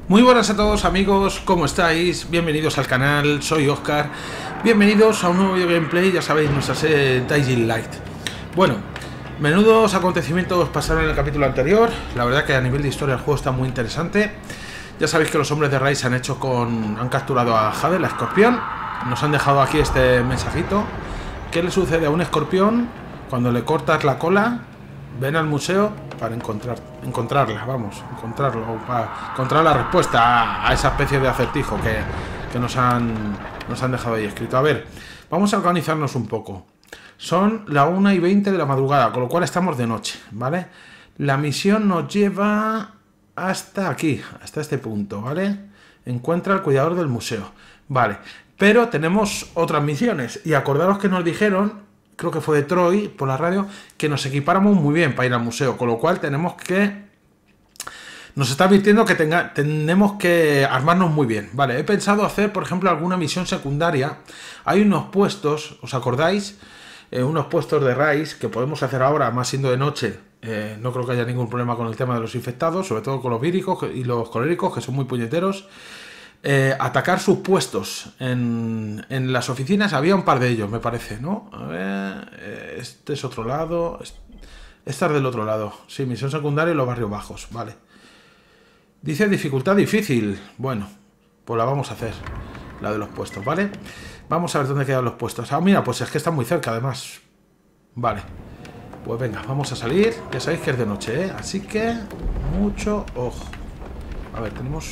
Muy buenas a todos amigos, ¿cómo estáis? Bienvenidos al canal, soy Oscar. Bienvenidos a un nuevo gameplay, ya sabéis, nuestra serie Dying Light. Bueno, menudos acontecimientos pasaron en el capítulo anterior. La verdad que a nivel de historia el juego está muy interesante. Ya sabéis que los hombres de Rise han capturado a Jade, la escorpión. Nos han dejado aquí este mensajito. ¿Qué le sucede a un escorpión cuando le cortas la cola? Ven al museo para encontrarla, vamos, encontrarlo, para encontrar la respuesta a esa especie de acertijo que nos han dejado ahí escrito. A ver, vamos a organizarnos un poco. Son las 1:20 de la madrugada, con lo cual estamos de noche, ¿vale? La misión nos lleva hasta aquí, hasta este punto, ¿vale? Encuentra al cuidador del museo, ¿vale? Pero tenemos otras misiones, y acordaros que nos dijeron, creo que fue de Troy, por la radio, que nos equipáramos muy bien para ir al museo, con lo cual tenemos que... Nos está advirtiendo que tenemos que armarnos muy bien. Vale, he pensado hacer, por ejemplo, alguna misión secundaria. Hay unos puestos, ¿os acordáis? Unos puestos de Rise que podemos hacer ahora, más siendo de noche. No creo que haya ningún problema con el tema de los infectados, sobre todo con los víricos y los coléricos, que son muy puñeteros. Atacar sus puestos en las oficinas. Había un par de ellos, me parece, ¿no? A ver, este es otro lado. Esta es del otro lado. Sí, misión secundaria y los barrios bajos, vale. Dice dificultad difícil. Bueno, pues la vamos a hacer, la de los puestos, ¿vale? Vamos a ver dónde quedan los puestos. Ah, mira, pues es que están muy cerca, además. Vale, pues venga, vamos a salir. Ya sabéis que es de noche, ¿eh? Así que mucho ojo. A ver, tenemos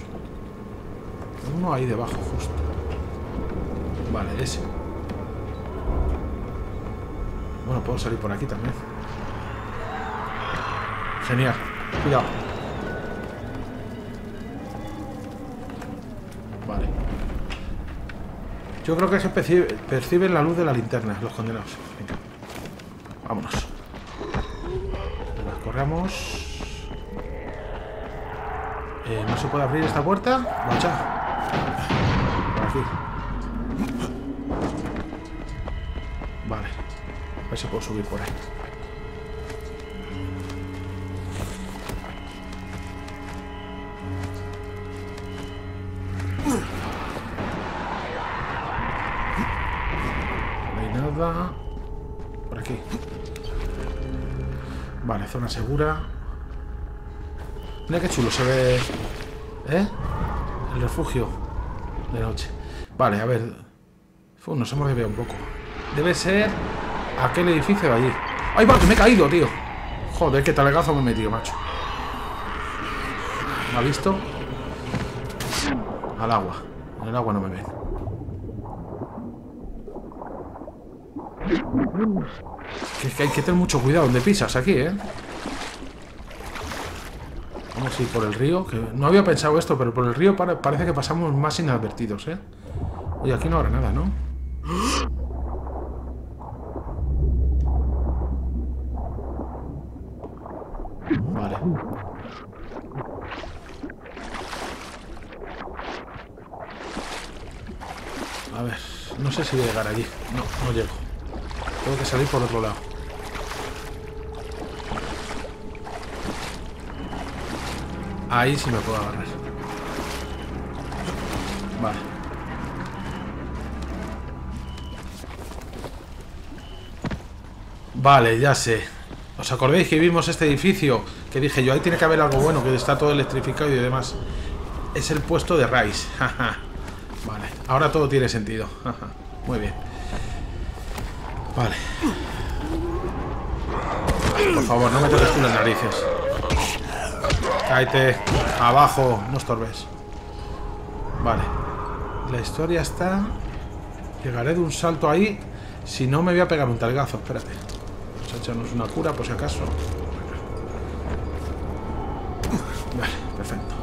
uno ahí debajo, justo. Vale, ese. Bueno, puedo salir por aquí también. Genial, cuidado. Vale. Yo creo que se perciben la luz de la linterna, los condenados. Venga. Vámonos. Las corremos. ¿No se puede abrir esta puerta? Bacha. Por aquí. Vale. A ver si puedo subir por ahí. No hay nada. Por aquí. Vale, zona segura. Mira qué chulo se ve, ¿eh? El refugio de noche. Vale, a ver. Nos hemos desviado un poco. Debe ser aquel edificio de allí. ¡Ay, va! Que me he caído, tío. Joder, qué talegazo me he metido, macho. ¿Me ha visto? Al agua. En el agua no me ven. Es que hay que tener mucho cuidado donde pisas aquí, ¿eh? Vamos a ir por el río, que no había pensado esto, pero por el río parece que pasamos más inadvertidos, ¿eh? Oye, aquí no habrá nada, ¿no? Vale. A ver, no sé si voy a llegar allí. No, no llego. Tengo que salir por otro lado. Ahí sí me puedo agarrar. Vale. Vale, ya sé. ¿Os acordáis que vimos este edificio? Que dije yo, ahí tiene que haber algo bueno, que está todo electrificado y demás. Es el puesto de Rise. Vale, ahora todo tiene sentido. Muy bien. Vale. Por favor, no me toques tú las narices. Cáete. Abajo, no estorbes. Vale. La historia está... Llegaré de un salto ahí. Si no, me voy a pegar un talgazo. Espérate. Vamos a echarnos una cura por si acaso. Vale, perfecto.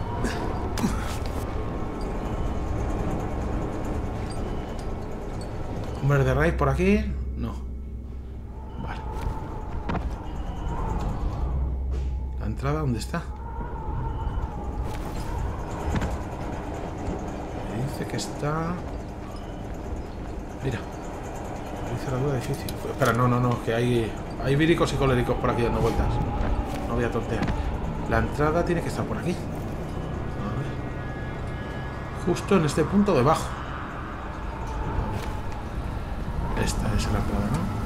¿Hombre de raíz por aquí? No. Vale. ¿La entrada dónde está? Me dice que está... Mira. Dice la duda difícil. Espera, no, que hay víricos y coléricos por aquí dando vueltas. No voy a tontear. La entrada tiene que estar por aquí. A ver. Justo en este punto debajo. Esta es la entrada,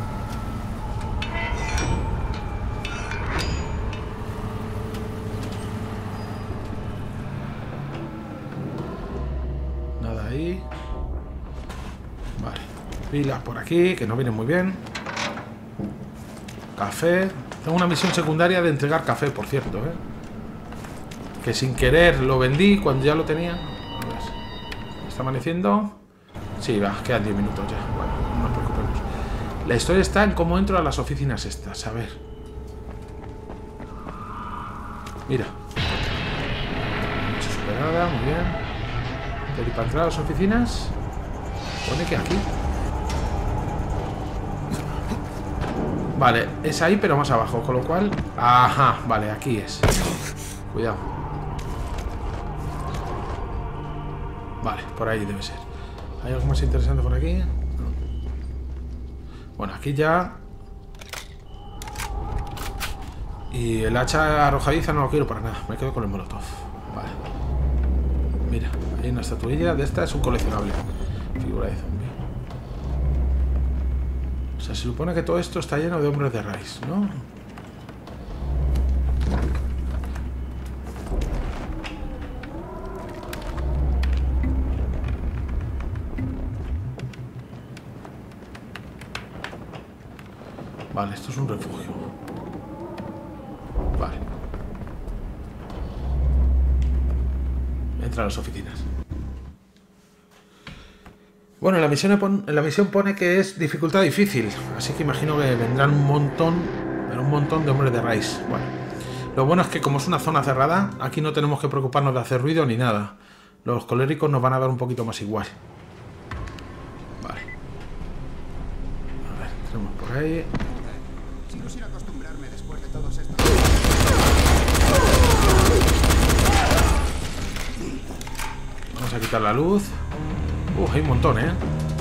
¿no? Nada ahí. Vale. Pilas por aquí, que no vienen muy bien. Café. Tengo una misión secundaria de entregar café, por cierto, ¿eh? Que sin querer lo vendí cuando ya lo tenía. A ver. ¿Está amaneciendo? Sí, va, quedan 10 minutos ya. Bueno, no nos preocupemos. La historia está en cómo entro a las oficinas estas. A ver. Mira. Superada, muy bien. Pero para entrar a las oficinas, pone que aquí. Vale, es ahí pero más abajo, con lo cual... Ajá, vale, aquí es. Cuidado. Vale, por ahí debe ser. ¿Hay algo más interesante por aquí? No. Bueno, aquí ya... Y el hacha arrojadiza no lo quiero para nada. Me quedo con el molotov. Vale. Mira, hay una estatuilla de esta, es un coleccionable. Figura de zombie. O sea, se supone que todo esto está lleno de hombres de Rise, ¿no? Vale, esto es un refugio. Vale. Entra a las oficinas. Bueno, en la misión pone que es dificultad difícil, así que imagino que vendrán un montón de hombres de Rise. Bueno, lo bueno es que como es una zona cerrada, aquí no tenemos que preocuparnos de hacer ruido ni nada. Los coléricos nos van a dar un poquito más igual. Vale. A ver, tenemos por ahí. Si quisiera acostumbrarme después de todos estos... Vamos a quitar la luz. Hay un montón, ¿eh?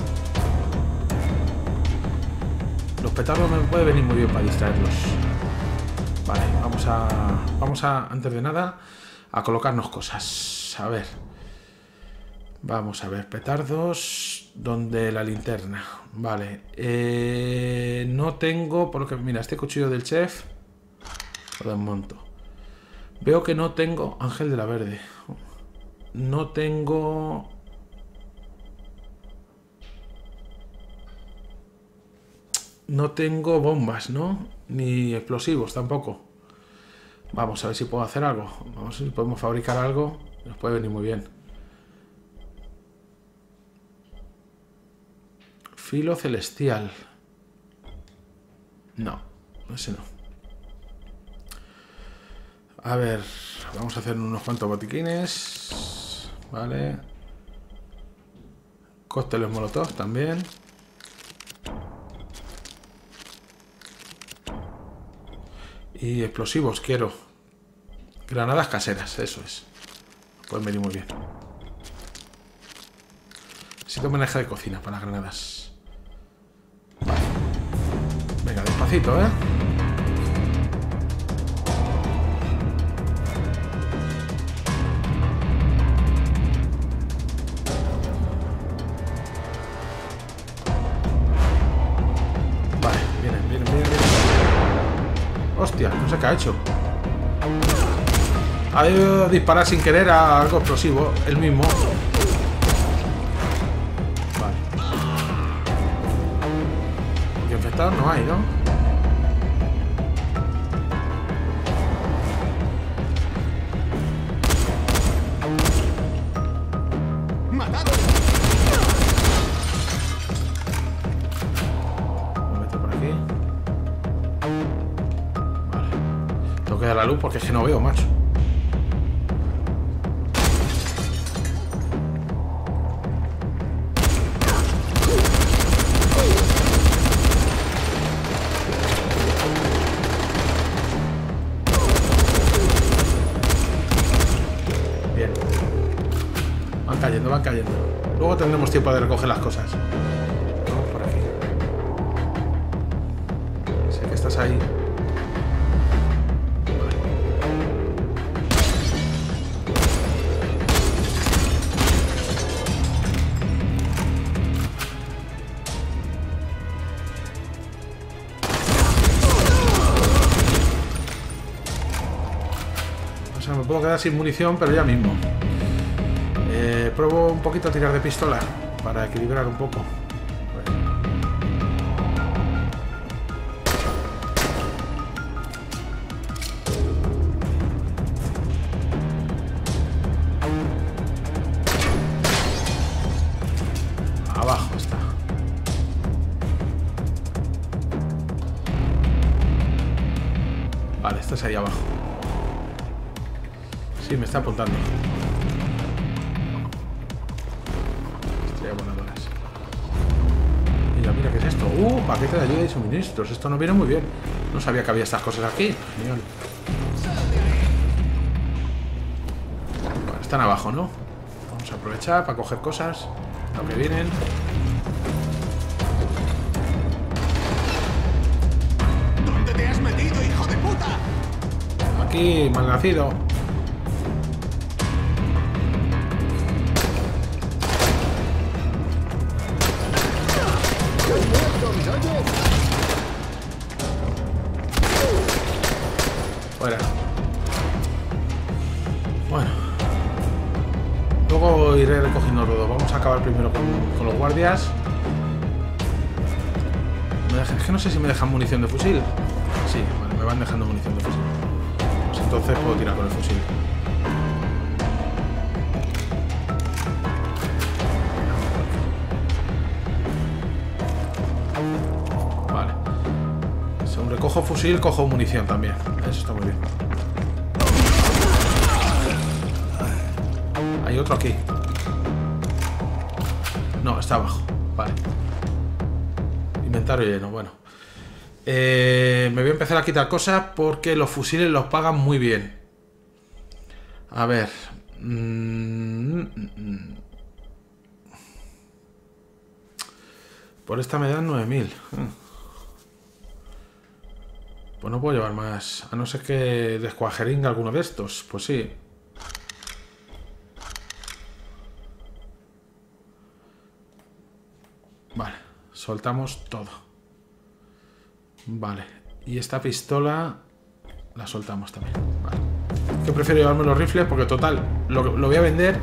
Los petardos me pueden venir muy bien para distraerlos. Vale, vamos a, antes de nada, a colocarnos cosas. A ver. Vamos a ver, petardos. ¿Dónde la linterna? Vale. No tengo, por lo que... Mira, este cuchillo del chef lo desmonto. Veo que no tengo... Ángel de la Verde. No tengo... No tengo bombas, ¿no? Ni explosivos tampoco. Vamos a ver si puedo hacer algo. Vamos a ver si podemos fabricar algo. Nos puede venir muy bien. Filo celestial. No, ese no. A ver, vamos a hacer unos cuantos botiquines. Vale. Cócteles molotov también. Y explosivos quiero. Granadas caseras, eso es. Pueden venir muy bien. Necesito manejo de cocina para las granadas. Vale. Venga, despacito, ¿eh? Vale, vienen. Hostia, no sé qué ha hecho. Ha debido disparar sin querer a algo explosivo, el mismo. Vale. Porque infectados no hay, ¿no? ¡Matado! Me meto por aquí. Vale. Tengo que dar la luz porque es que no veo, macho. Van cayendo. Luego tendremos tiempo de recoger las cosas. Vamos por aquí. Sé que estás ahí. Vale. sea, me puedo quedar sin munición, pero ya mismo. Pruebo un poquito a tirar de pistola para equilibrar un poco. Abajo está. Vale, estás ahí abajo. Sí, me está apuntando. Estrellas voladoras. Mira, mira, ¿qué es esto? Paquete de ayuda y suministros. Esto no viene muy bien. No sabía que había estas cosas aquí. Genial. Bueno, están abajo, ¿no? Vamos a aprovechar para coger cosas. Lo que vienen. ¿Dónde te has metido, hijo de puta? Aquí, malnacido. Fuera. Bueno. Luego iré recogiendo todo. Vamos a acabar primero con los guardias. Es que no sé si me dejan munición de fusil. Sí, vale, me van dejando munición de fusil. Pues entonces puedo tirar con el fusil. Vale. Según recojo fusil, cojo munición también. Eso está muy bien. Hay otro aquí. No, está abajo. Vale. Inventario lleno, bueno. Me voy a empezar a quitar cosas porque los fusiles los pagan muy bien. A ver. Por esta me dan 9.000. Pues no puedo llevar más. A no ser que descuajeringa alguno de estos. Pues sí. Vale. Soltamos todo. Vale. Y esta pistola la soltamos también. Vale. Yo prefiero llevarme los rifles porque total, lo voy a vender.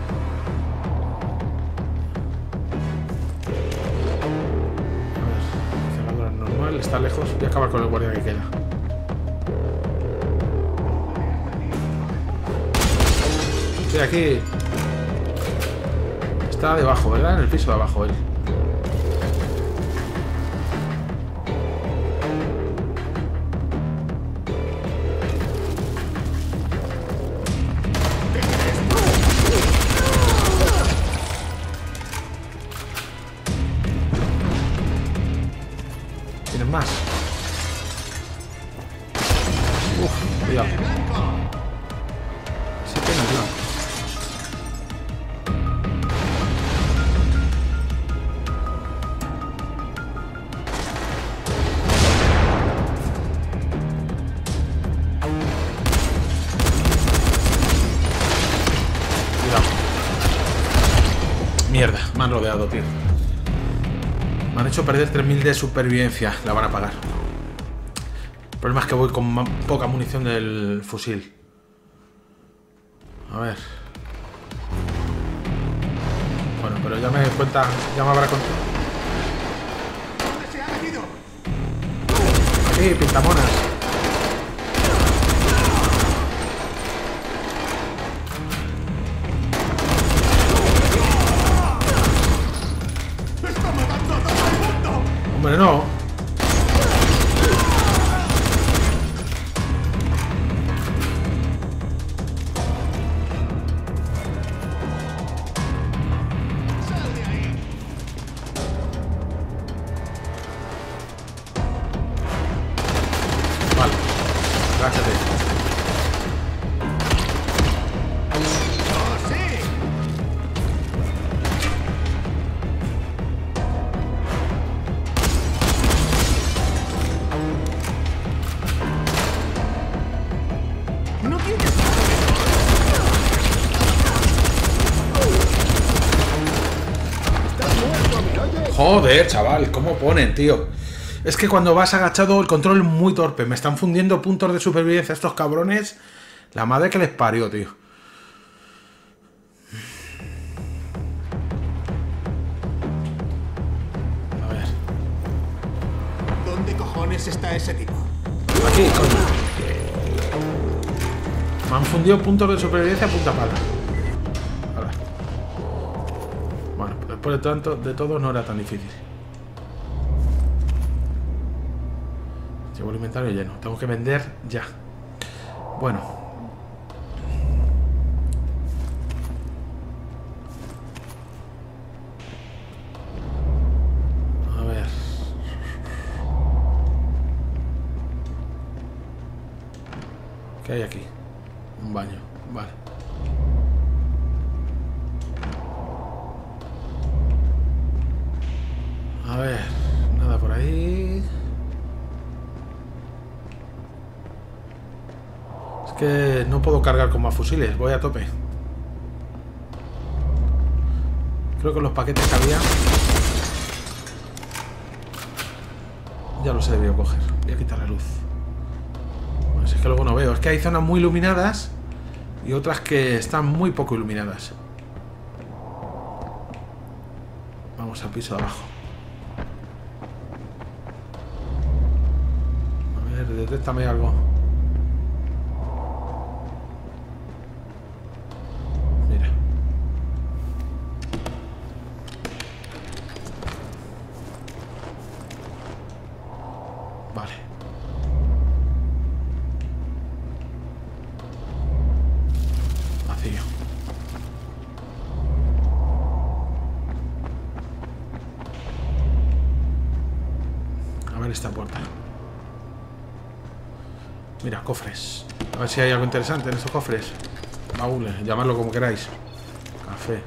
A ver. Cerradura normal. Está lejos. Voy a acabar con el guardia que queda. Sí, aquí. Está debajo, ¿verdad? En el piso de abajo él. ¿Tienes más? Cuidado. Sí, tienes blanco. Cuidado. Mierda, me han rodeado, tío. Me han hecho perder 3.000 de supervivencia. La van a pagar. El problema es que voy con poca munición del fusil. A ver. Bueno, pero ya me doy cuenta. Ya me habrá contado. ¿Dónde se ha metido? Aquí, pintamonas. ¡Está matando a todo el mundo! Hombre, no. ¡Sal de ahí! Vale. Gracias. ¡Oh, sí! No tienes Joder, chaval, ¿cómo ponen, tío? Es que cuando vas agachado el control es muy torpe. Me están fundiendo puntos de supervivencia estos cabrones. La madre que les parió, tío. A ver. ¿Dónde cojones está ese tipo? Aquí, coño. Me han fundido puntos de supervivencia a punta pala. Ahora. Bueno, después de todo no era tan difícil. Llevo el inventario lleno. Tengo que vender ya. Bueno. A ver. ¿Qué hay aquí? Un baño. Vale. A ver. Nada por ahí. Es que no puedo cargar con más fusiles. Voy a tope. Creo que los paquetes que había ya los he debido coger. Voy a quitar la luz. Pues es que luego no veo. Es que hay zonas muy iluminadas y otras que están muy poco iluminadas. Vamos al piso de abajo. A ver, detéctame algo. Mira. Vale. Vacío. A ver esta puerta. Mira, cofres. A ver si hay algo interesante en estos cofres. Baúles, llamadlo como queráis. Café.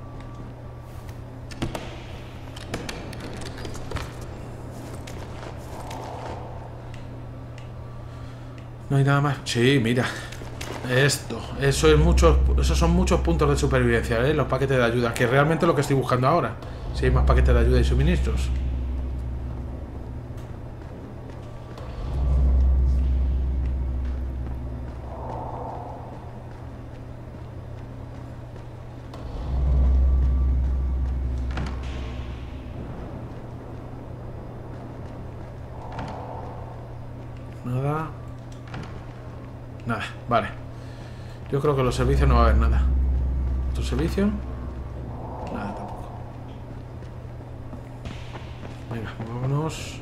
No hay nada más. Sí, mira. Eso es muchos, esos son muchos puntos de supervivencia, ¿eh? Los paquetes de ayuda, que realmente es lo que estoy buscando ahora. Si hay más paquetes de ayuda y suministros. Nada. Nada, vale. Yo creo que los servicios no va a haber nada. ¿Otro servicio? Nada tampoco. Venga, vámonos.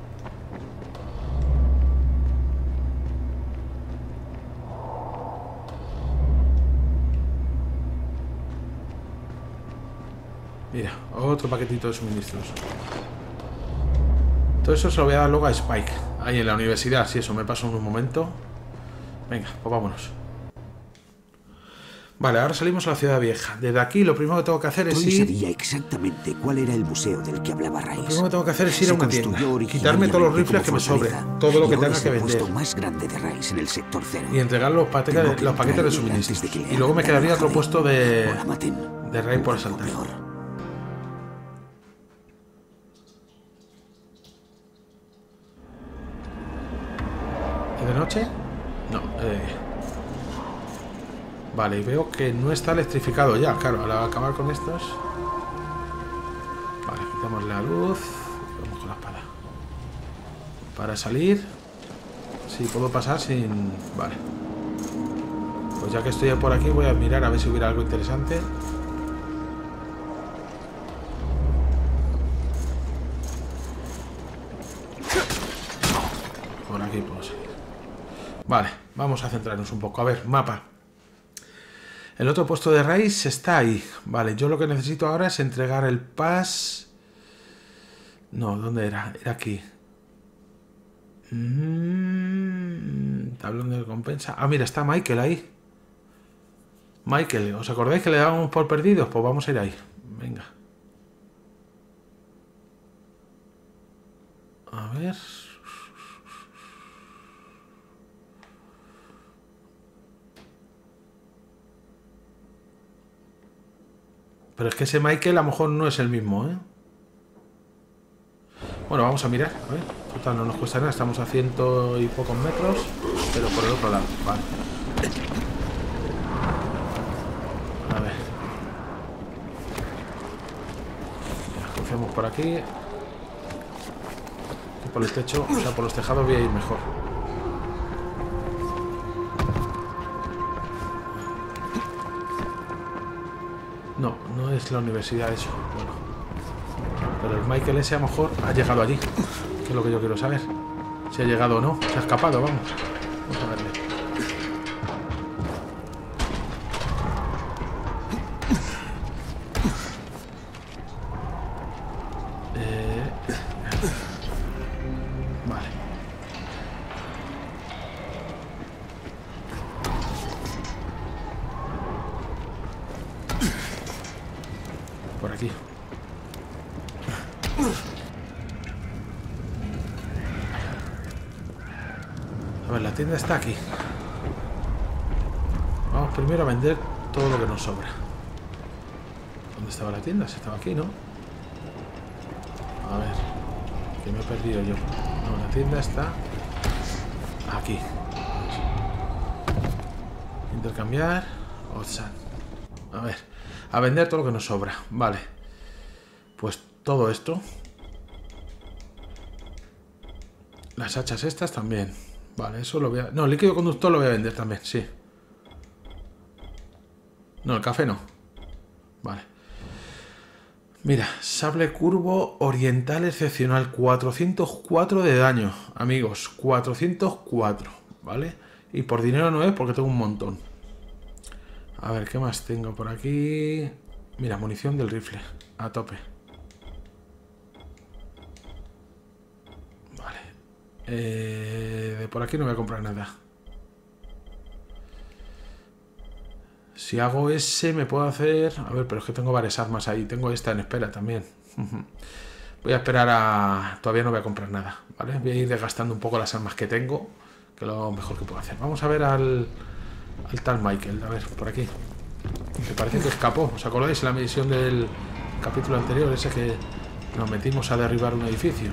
Mira, otro paquetito de suministros. Todo eso se lo voy a dar luego a Spike. Ahí en la universidad, si eso me pasa en un momento. Venga, pues vámonos. Vale, ahora salimos a la ciudad vieja. Desde aquí lo primero que tengo que hacer es Tony ir... sabía exactamente cuál era el museo del que hablaba Lo Rice. primero que tengo que hacer es ir a Se una tienda. construyó Quitarme todos los originariamente rifles que me como sobre. fortaleza, Todo lo que y ahora tenga es que el vender. puesto más grande de Rice en el sector cero. Y entregar los Tengo que paquetes de entrar allí suministros. antes de que le Y luego me hagan quedaría daño otro a puesto o la de maten, rey por o algo asaltar. peor. ¿Y de noche? No, Vale, y veo que no está electrificado ya. Claro, al acabar con estos... Vale, quitamos la luz. Vamos con la espada. Para salir... Sí, puedo pasar sin... Vale. Pues ya que estoy por aquí voy a mirar a ver si hubiera algo interesante. Por aquí puedo seguir. Vale, vamos a centrarnos un poco. A ver, mapa. El otro puesto de Rice está ahí. Vale, yo lo que necesito ahora es entregar el pass. No, ¿dónde era? Era aquí. Tablón de recompensa. Ah, mira, está Michael ahí. Michael, ¿os acordáis que le dábamos por perdidos? Pues vamos a ir ahí. Venga. A ver. Pero es que ese Michael a lo mejor no es el mismo, ¿eh? Bueno, vamos a mirar. A ver. Total, no nos cuesta nada. Estamos a 100 y pocos metros. Pero por el otro lado. Vale. por aquí. Y por el techo, o sea, por los tejados voy a ir mejor. No, no es la universidad eso. Bueno. Pero el Michael ese a lo mejor ha llegado allí. Que es lo que yo quiero saber. Si ha llegado o no. Se ha escapado, vamos. Vamos a verle. Vale. Por aquí. A ver, la tienda está aquí. Vamos primero a vender todo lo que nos sobra. ¿Dónde estaba la tienda? Si estaba aquí, ¿no? A ver, que me he perdido yo. No, la tienda está aquí. Intercambiar. Otsan. A ver, a vender todo lo que nos sobra. Vale. Pues todo esto. Las hachas estas también. Vale, eso lo voy a... No, el líquido conductor lo voy a vender también, sí. No, el café no. Vale. Mira, sable curvo oriental excepcional. 404 de daño, amigos. 404, ¿vale? Y por dinero no es porque tengo un montón. A ver, ¿qué más tengo por aquí? Mira, munición del rifle. A tope. Vale. De por aquí no voy a comprar nada. Si hago ese me puedo hacer... A ver, pero es que tengo varias armas ahí. Tengo esta en espera también. Voy a esperar a... Todavía no voy a comprar nada, ¿vale? Voy a ir desgastando un poco las armas que tengo, que es lo mejor que puedo hacer. Vamos a ver al tal Michael. A ver, por aquí. Me parece que escapó. ¿Os acordáis en la misión del capítulo anterior? Ese que nos metimos a derribar un edificio.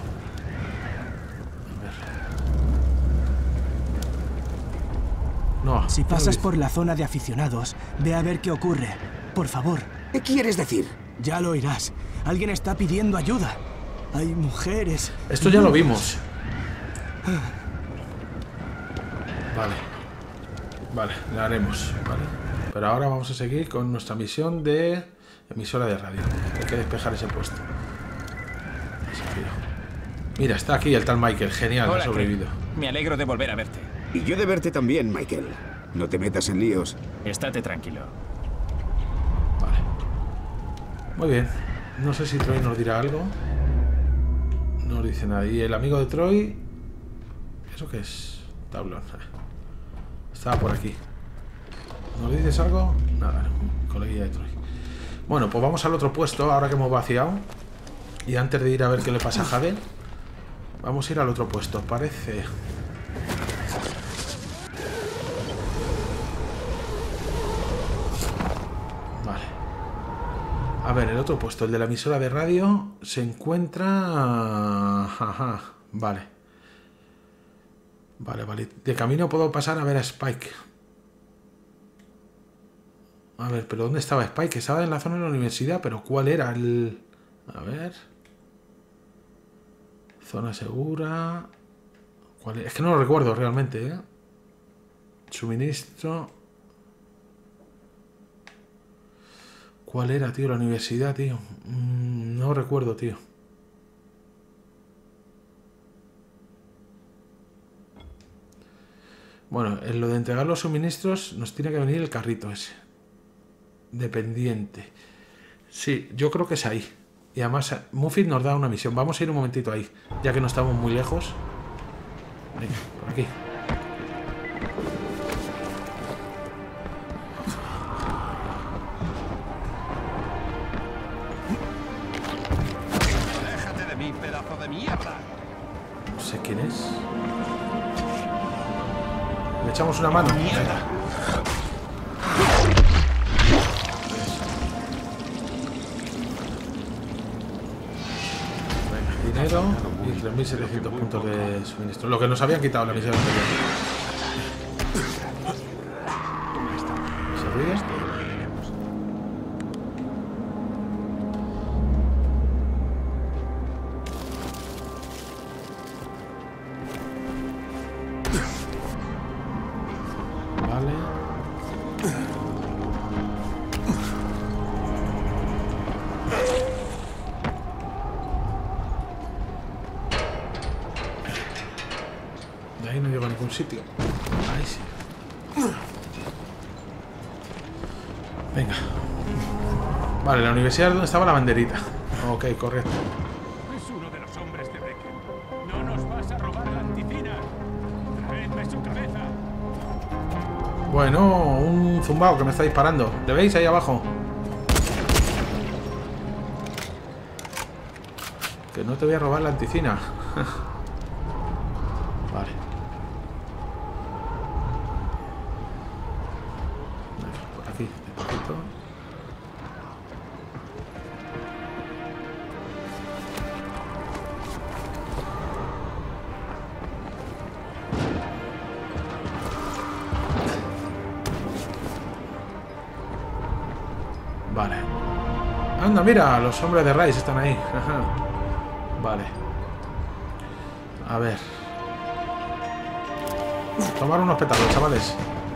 No, si pasas por la zona de aficionados, ve a ver qué ocurre. Por favor. ¿Qué quieres decir? Ya lo oirás. Alguien está pidiendo ayuda. Hay mujeres. Esto ya lo vimos. Vale. Vale, lo haremos. Vale. Pero ahora vamos a seguir con nuestra misión de emisora de radio. Hay que despejar ese puesto. Mira, está aquí el tal Michael. Genial, Hola, ha sobrevivido. Me alegro de volver a verte. Y yo de verte también, Michael. No te metas en líos. Estate tranquilo. Vale. Muy bien. No sé si Troy nos dirá algo. No nos dice nada. Y el amigo de Troy... ¿Eso qué es? Tablón. Estaba por aquí. ¿Nos dices algo? Nada, no. Coleguilla de Troy. Bueno, pues vamos al otro puesto, ahora que hemos vaciado. Y antes de ir a ver qué le pasa a Jade, vamos a ir al otro puesto. Parece... Vale. A ver, el otro puesto, el de la emisora de radio, se encuentra... Ajá, vale. Vale, vale. De camino puedo pasar a ver a Spike. A ver, pero ¿dónde estaba Spike? Estaba en la zona de la universidad, pero ¿cuál era el...? A ver... Zona segura... ¿Cuál es? Es que no lo recuerdo realmente, ¿eh? Suministro... ¿Cuál era, tío? La universidad, tío. No recuerdo, tío. Bueno, en lo de entregar los suministros nos tiene que venir el carrito ese. Dependiente. Sí, yo creo que es ahí. Y además Muffet nos da una misión. Vamos a ir un momentito ahí, ya que no estamos muy lejos. Venga, por aquí. ¡Déjate de mí, pedazo de mierda! No sé quién es. Le echamos una mano. Venga. Dinero y 3.700 puntos de suministro. Lo que nos habían quitado la misión anterior. ¿Se ríe? Vale. De ahí no llego a ningún sitio. Ahí sí. Venga. Vale, la universidad donde estaba la banderita. Ok, correcto. Es uno de los hombres de Brecken. No nos vas a robar la anticina. Traedme su cabeza. Bueno, un zumbao que me está disparando. ¿Le veis ahí abajo? Que no te voy a robar la anticina. Vale. Por aquí, despacito. Vale. Anda, mira, los hombres de Rise están ahí. Ajá. Vale. A ver. Tomar unos petardos, chavales.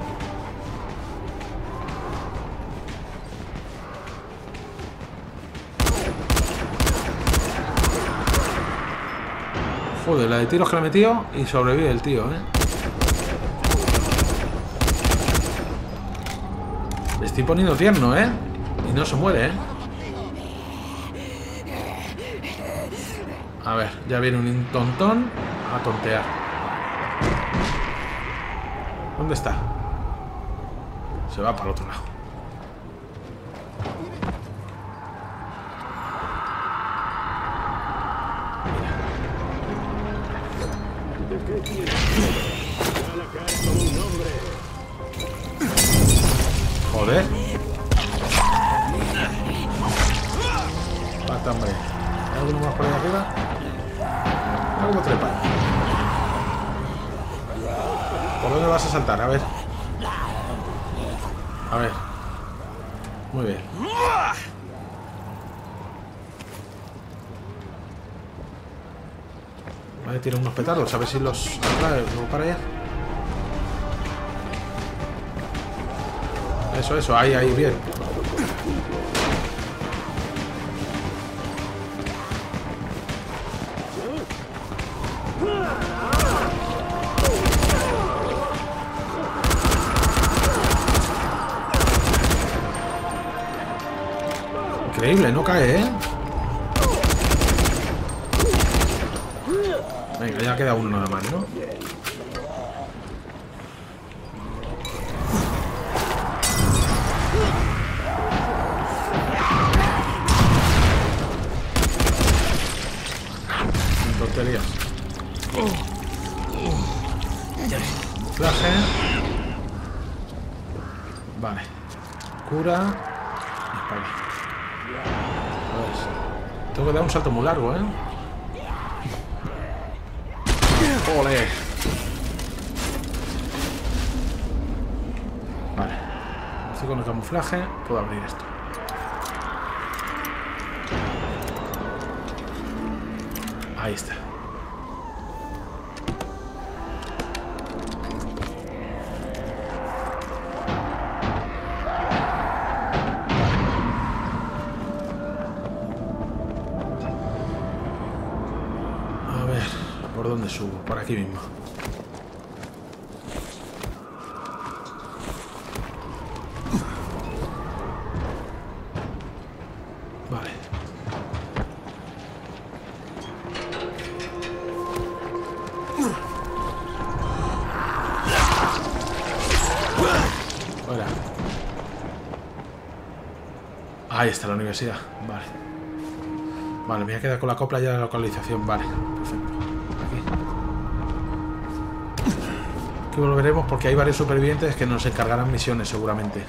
Joder, la de tiros que le he metido y sobrevive el tío, Le estoy poniendo tierno, y no se muere, A ver, ya viene un tontón a tontear. ¿Dónde está? Se va para el otro lado. Joder. Basta, hombre. ¿Hay alguno más por ahí arriba? Algo trepa. ¿Por dónde vas a saltar? A ver. A ver. Muy bien. Vale, tiene unos petardos. A ver si los atrae para allá. Eso. Ahí, bien. Increíble, no cae, Venga, ya queda uno nada más, ¿no? Tonterías. Camuflaje. Vale. Cura. Dispara. Tengo que dar un salto muy largo, ¡Ole! Vale. Estoy con el camuflaje. Puedo abrir esto. Ahí está. A ver, ¿por dónde subo? Por aquí mismo. Vale. Hola. Ahí está la universidad. Vale. Vale, me voy a quedar con la copla ya de la localización. Vale, perfecto. Aquí volveremos porque hay varios supervivientes que nos encargarán misiones seguramente.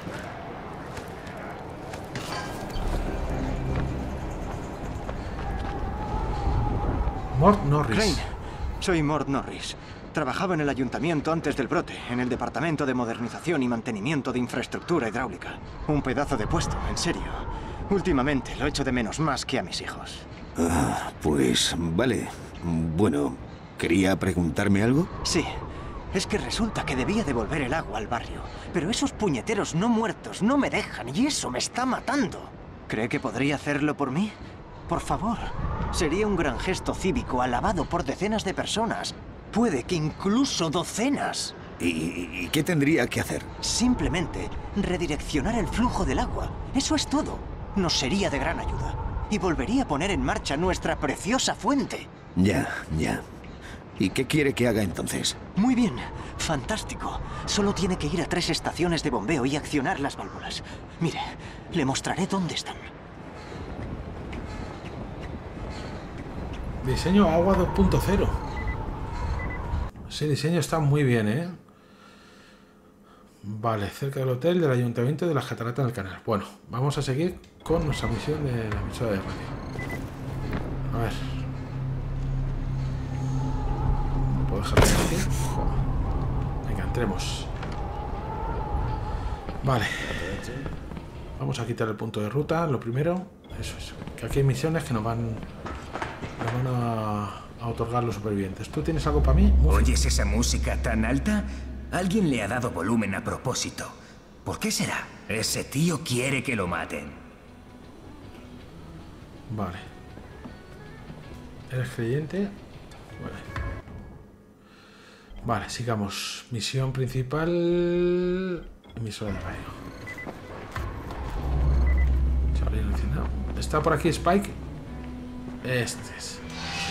Mort Norris. Crane, soy Mort Norris. Trabajaba en el ayuntamiento antes del brote, en el departamento de modernización y mantenimiento de infraestructura hidráulica. Un pedazo de puesto, en serio. Últimamente lo echo de menos más que a mis hijos. Pues vale. Bueno, ¿quería preguntarme algo? Sí. Es que resulta que debía devolver el agua al barrio, pero esos puñeteros no muertos no me dejan y eso me está matando. ¿Cree que podría hacerlo por mí? Por favor. Sería un gran gesto cívico alabado por decenas de personas. Puede que incluso docenas. ¿Y qué tendría que hacer? Simplemente redireccionar el flujo del agua. Eso es todo. Nos sería de gran ayuda. Y volvería a poner en marcha nuestra preciosa fuente. Ya. ¿Y qué quiere que haga entonces? Muy bien. Fantástico. Solo tiene que ir a 3 estaciones de bombeo y accionar las válvulas. Mire, le mostraré dónde están. Diseño agua 2.0. Ese diseño está muy bien, ¿eh? Vale, cerca del hotel del ayuntamiento de las cataratas del canal. Bueno, vamos a seguir con nuestra misión de la emisora de radio. A ver. ¿No puedo dejarlo aquí? Venga, entremos. Vale. Vamos a quitar el punto de ruta, lo primero. Eso es. Que aquí hay misiones que nos van a otorgar los supervivientes. ¿Tú tienes algo para mí? ¿Oyes esa música tan alta? Alguien le ha dado volumen a propósito. ¿Por qué será? Ese tío quiere que lo maten. Vale. ¿Eres creyente? Vale. Vale, sigamos. Misión principal... Emisora de radio. Charlie encendido. ¿Está por aquí Spike? Este es.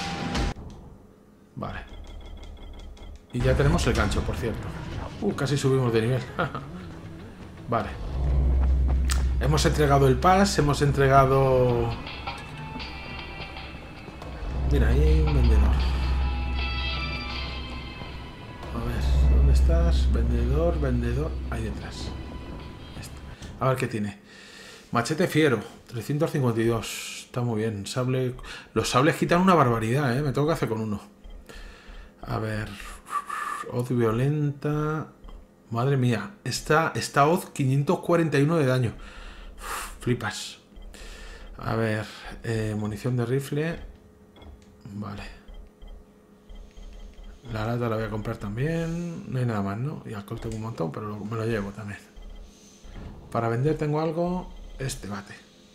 Vale. Y ya tenemos el gancho, por cierto. Casi subimos de nivel. Vale. Hemos entregado el pass, hemos entregado... Mira, ahí hay un vendedor. A ver, ¿dónde estás? Vendedor, ahí detrás. A ver qué tiene. Machete fiero, 352. Está muy bien. Sable... Los sables quitan una barbaridad, ¿eh? Me tengo que hacer con uno. A ver... Hoz violenta... Madre mía. Esta hoz 541 de daño. Flipas. A ver... munición de rifle... Vale. La lata la voy a comprar también. No hay nada más, ¿no? Y alcohol tengo un montón, pero me lo llevo también. Para vender tengo algo... Este bate.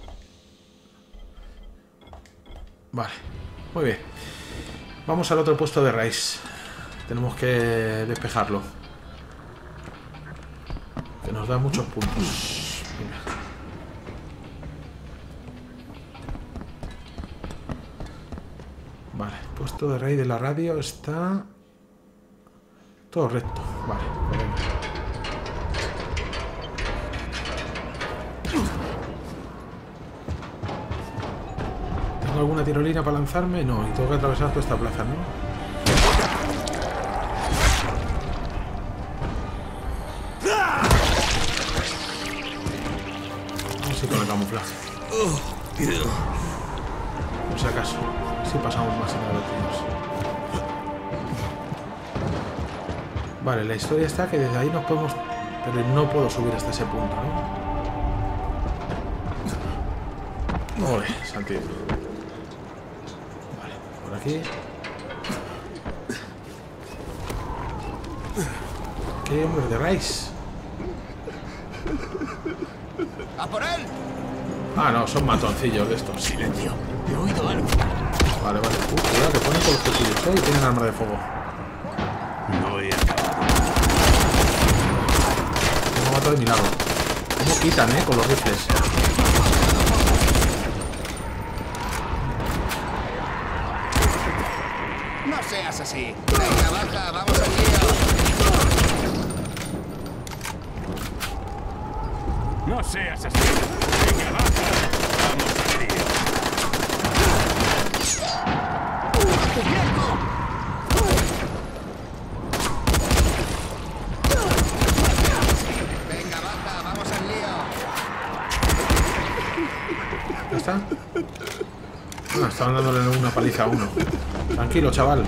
Vale. Muy bien. Vamos al otro puesto de raíz. Tenemos que despejarlo. Que nos da muchos puntos. Venga. Vale, puesto de raíz de la radio está... Todo recto. Vale, pues venga. ¿Tengo alguna tirolina para lanzarme? No, y tengo que atravesar toda esta plaza, ¿no? Con el camuflaje. Por si acaso. Si pasamos más en los tiros. Vale, la historia está que desde ahí nos podemos... Pero no puedo subir hasta ese punto, ¿no? Ole, saltito. Vale, por aquí. ¿Qué hombre de Rice? ¡A por él! Ah, no, son matoncillos de estos. Silencio, he oído algo. Vale, vale. Cuidado, que ponen con los cuchillos, ¿eh? Y tienen arma de fuego. No he acabado. Me ha matado de milagro. ¿Cómo quitan, con los rifles? No seas así. Venga, baja, vamos al lío. No seas así. Venga, baja. Vamos al lío. Venga, baja, vamos al lío. ¿Ya está? Ah, estaban dándole una paliza a uno. Tranquilo, chaval.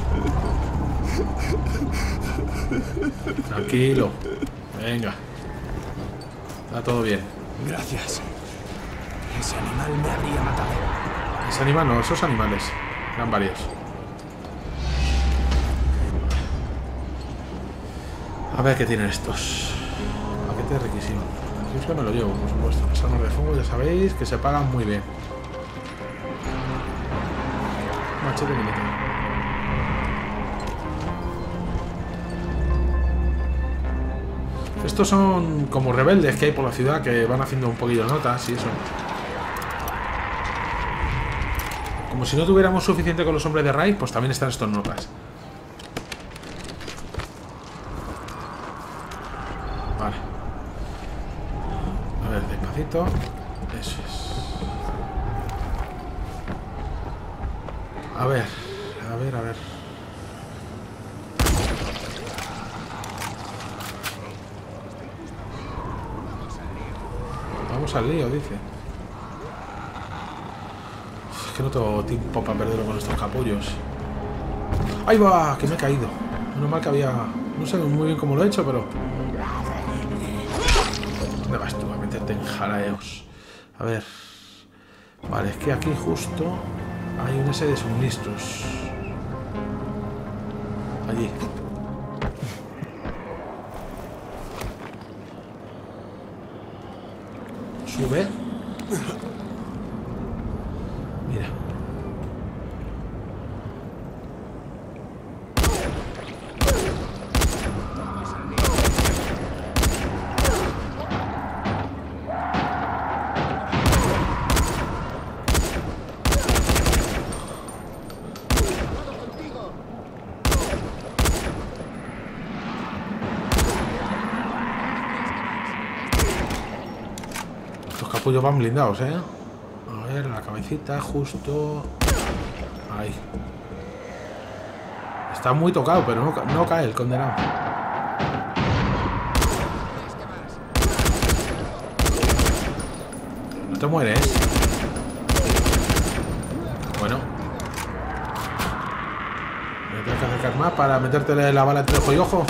Tranquilo. Venga. Está todo bien. Gracias. Ese animal me habría matado. Ese animal no, esos animales. Eran varios. A ver qué tienen estos. Paquete de requisición. Yo me lo llevo, por supuesto. Las armas de fuego ya sabéis que se pagan muy bien. Machete militar. Estos son como rebeldes que hay por la ciudad que van haciendo un poquillo de notas y eso. Como si no tuviéramos suficiente con los hombres de raid, pues también están estos notas. Vale. A ver, despacito. Eso es. A ver. Vamos al lío, dice. Es que no tengo tiempo para perderlo con estos capullos. ¡Ahí va! Que me he caído. Menos mal que había... No sé muy bien cómo lo he hecho, pero... ¿Dónde vas tú a meterte en jalaeos? A ver... Vale, es que aquí justo hay un S de suministros. Allí. Sube. Mira. Los capullos van blindados, ¿eh? A ver, la cabecita justo... Ahí. Está muy tocado, pero no cae el condenado. No te mueres. Bueno. Me tengo que acercar más para meterte la bala entre ojo y ojo.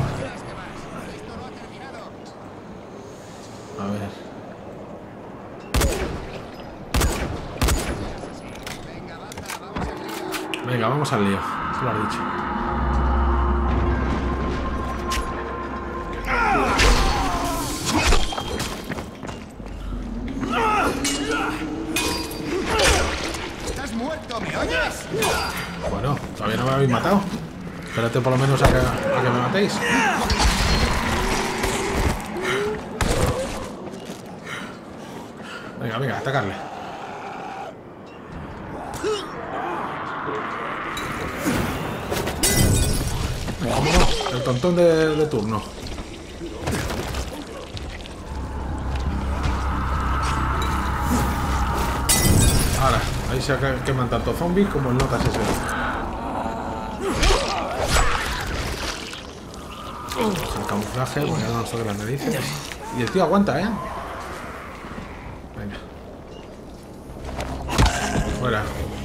A ver. Venga, vamos al lío. Se lo has dicho. ¡Estás muerto! ¿Me oyes? Bueno, todavía no me habéis matado. Espérate por lo menos a que me matéis. Venga, venga, atacarle. Vámonos, el tontón de turno. Ahora, ahí se queman tanto zombies como el notas ese. El camuflaje, porque no nos toque las narices. Y el tío aguanta, ¿eh? Venga. Fuera.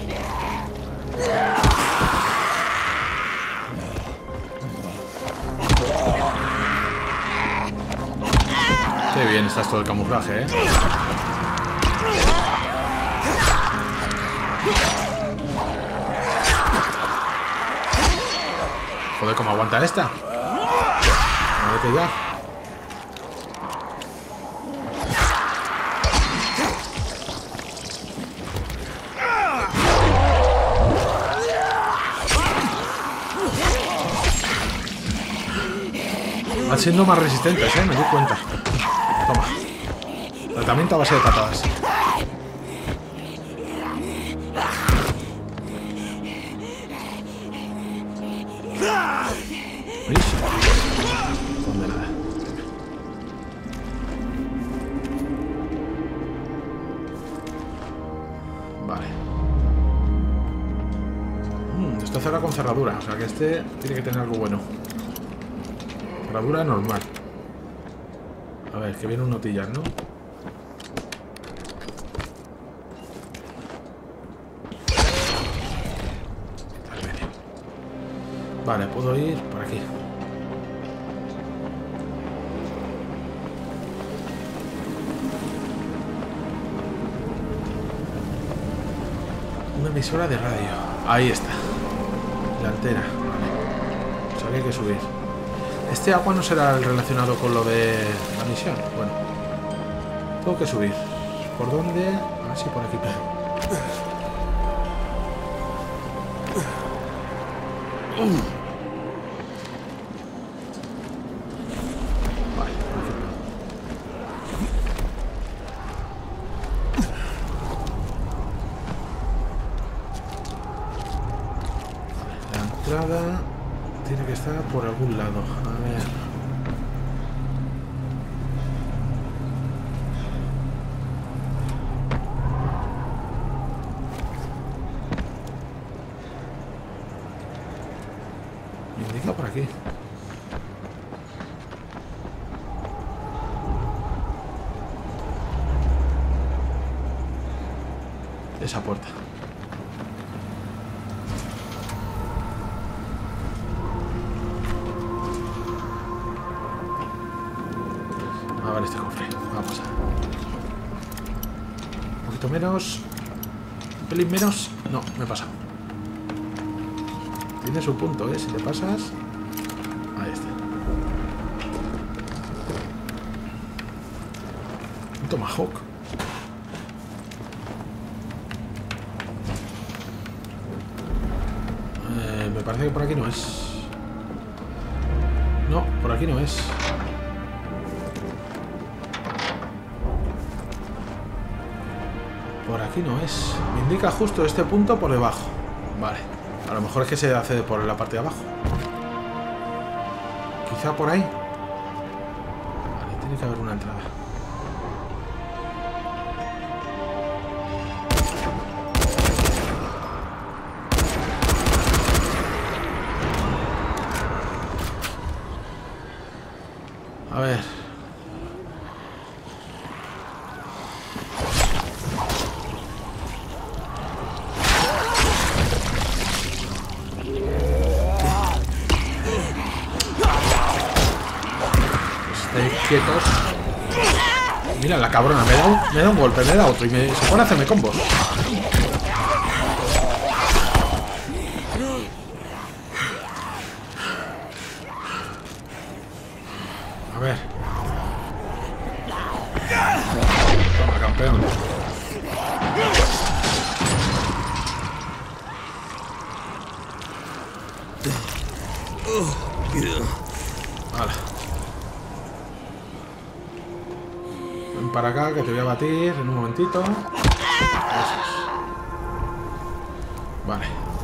Qué bien está esto del camuflaje, ¿eh? Joder, ¿cómo aguanta esta? Vete ya. Van siendo más resistentes, me doy cuenta. Toma. Tratamiento a base de patadas. ¿Veis? Condenada. Vale. Esto cerra con cerradura, o sea que este tiene que tener algo bueno. Cerradura normal. A ver, que viene un notillas, ¿no? Vale, puedo ir por aquí. Una emisora de radio. Ahí está. La antena. Vale. O sea que hay que subir. Este agua no será el relacionado con lo de la misión. Bueno. Tengo que subir. ¿Por dónde? A ver si por aquí puedo. Vale, por aquí puedo. La entrada tiene que estar por algún lado. A ver. Me indica por aquí. Esa puerta. A ver este cofre. Va a pasar. Un poquito menos. Un pelín menos. No, me he pasado. Tiene su punto, ¿eh? Si te pasas... Ahí está. Un tomahawk. Me parece que por aquí no es. No, por aquí no es. Por aquí no es. Me indica justo este punto por debajo. Vale. A lo mejor es que se hace por la parte de abajo. Quizá por ahí. Vale, tiene que haber una entrada. A ver. Quietos. Mira la cabrona, me da un golpe, me da otro y se pone a hacerme combos. A ver. Toma, campeón. Hala. Ven para acá que te voy a batir en un momentito. Eso es. Vale.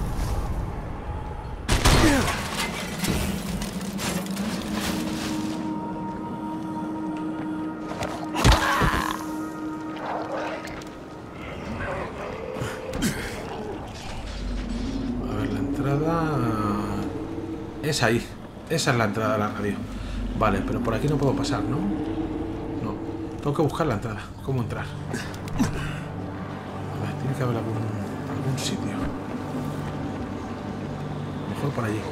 A ver, la entrada es ahí. Esa es la entrada de la radio. Vale, pero por aquí no puedo pasar, ¿no? No. Tengo que buscar la entrada. ¿Cómo entrar? A ver, tiene que haber algún sitio. Mejor por allí.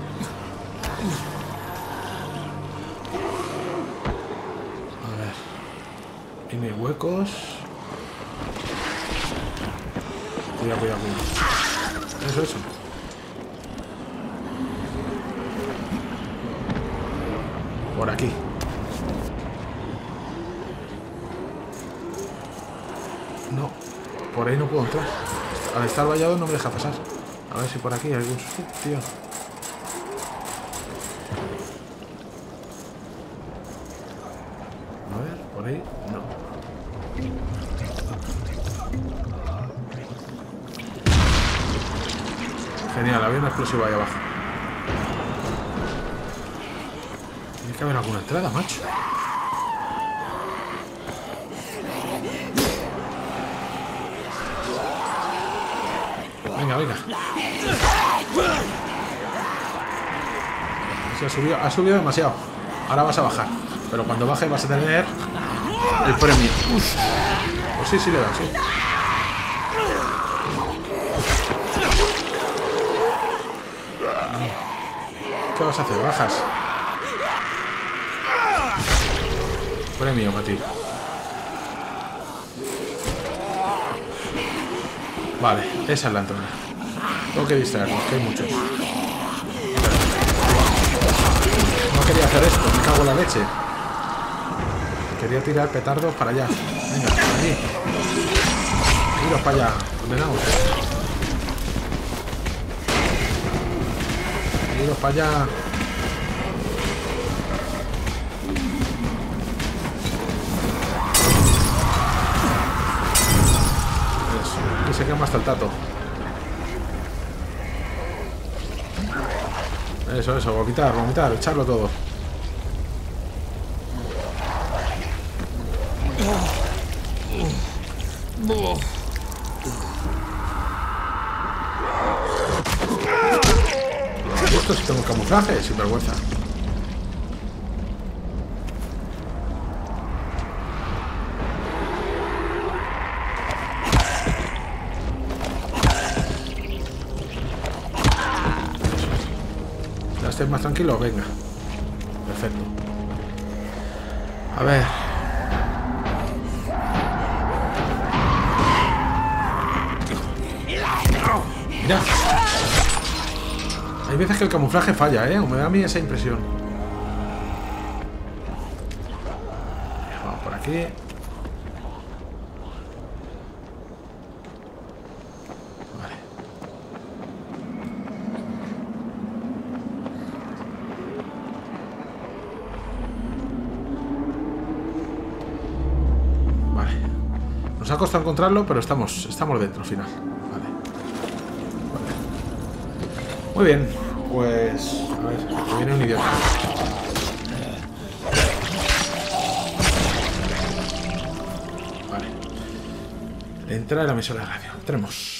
A ver. Tiene huecos. Cuidado, cuidado, cuidado. Eso. Por aquí. No, por ahí no puedo entrar. Al estar vallado no me deja pasar. A ver si por aquí hay algún sitio. A ver, por ahí no. Genial, había una explosiva ahí abajo. Tiene que haber alguna entrada, macho. Venga, venga. Ha subido demasiado. Ahora vas a bajar. Pero cuando baje vas a tener el premio. Uf. Pues sí, le da, sí. ¿Qué vas a hacer? ¿Bajas? Premio para ti. Vale, esa es la entrada. Tengo que distraerlos, que hay muchos. No quería la leche. Quería tirar petardos para allá. Venga, allí. Iros para allá, condenados. Iros para allá. Eso, aquí se quema hasta el tato. Eso, vomitar, echarlo todo. Esto sí tengo camuflaje, sin vergüenza. Ya estés más tranquilo, venga. Perfecto. A ver. Mira. Hay veces que el camuflaje falla, ¿eh? O me da a mí esa impresión. Vamos por aquí. Vale. Vale. Nos ha costado encontrarlo, pero estamos dentro al final. Vale. Muy bien, pues a ver, que viene un idiota. Vale. Entra en la emisora de radio. Entremos.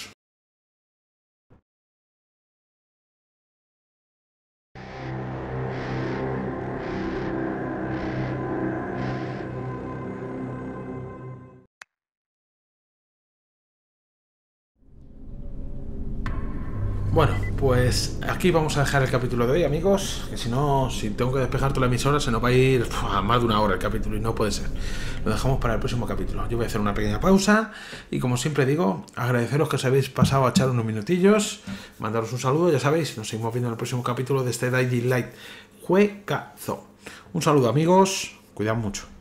Bueno, pues aquí vamos a dejar el capítulo de hoy, amigos, que si no, si tengo que despejar toda la emisora se nos va a ir a más de una hora el capítulo y no puede ser. Lo dejamos para el próximo capítulo. Yo voy a hacer una pequeña pausa y, como siempre digo, agradeceros que os habéis pasado a echar unos minutillos, mandaros un saludo, ya sabéis, nos seguimos viendo en el próximo capítulo de este Dying Light juegazo. Un saludo, amigos, cuidad mucho.